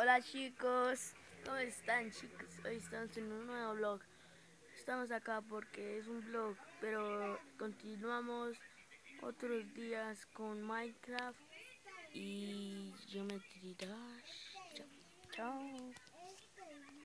Hola chicos, ¿cómo están chicos? Hoy estamos en un nuevo vlog. Estamos acá porque es un vlog, pero continuamos otros días con Minecraft y Geometry Dash. Chao.